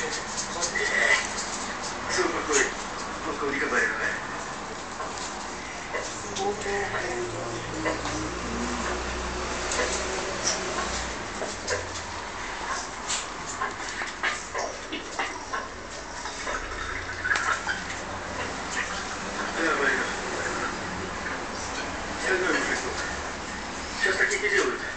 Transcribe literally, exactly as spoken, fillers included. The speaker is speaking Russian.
Все успокоит полковника Баринова. Да, Баринов. Я знаю, мужик. Сейчас таких не делают.